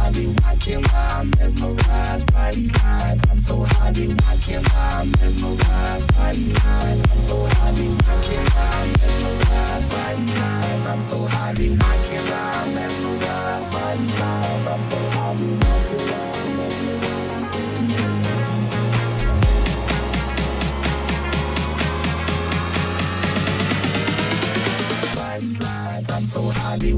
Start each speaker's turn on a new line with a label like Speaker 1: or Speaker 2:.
Speaker 1: happy watching while I'm mesmerized by these lines. I'm so happy watching while I'm mesmerized by these lines. I'm so happy watching while I'm mesmerized by these lines. I'm so happy watching while I'm mesmerized by these lines. I'm so happy watching while I'm I'm so happy.